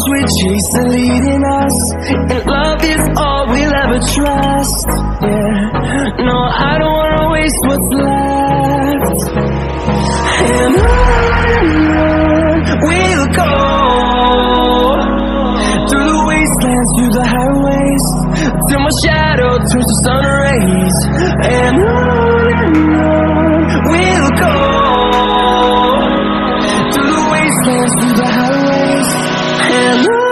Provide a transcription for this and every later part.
we chase are leading us, and love is all we'll ever trust. Yeah, no, I don't wanna waste what's left. And on we'll go, through the wastelands, through the highways, till my shadow turns to sun rays. And on we'll go, through the wastelands, through the highways, and on we'll go.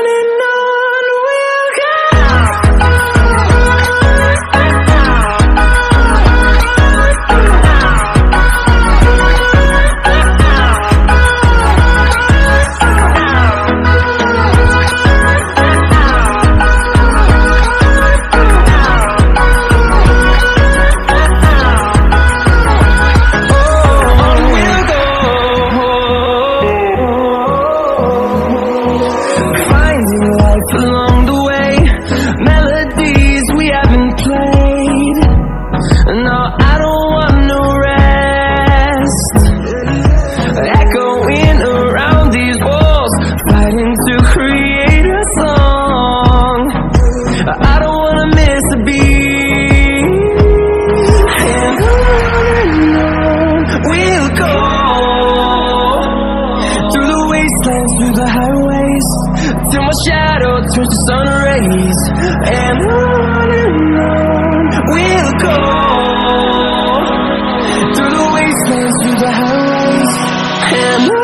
Along the way, melodies we haven't played. No, I don't want no rest. Echoing around these walls, fighting to create a song. I don't wanna miss a beat. And on we'll go, through the wastelands, through the highways, till my shadow turns to sun rays. And on we'll go, through the wastelands, through the highways, and on.